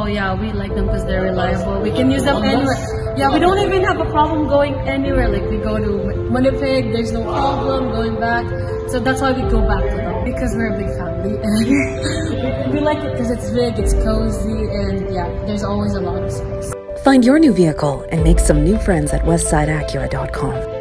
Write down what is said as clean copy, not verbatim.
yeah, we like them because they're reliable. We can use them anywhere. Yeah, we don't even have a problem going anywhere. Like we go to Winnipeg, there's no problem going back. So that's why we go back to them, because we're a big family. And we like it because it's big, it's cozy, and yeah, there's always a lot of space. Find your new vehicle and make some new friends at westsideacura.com.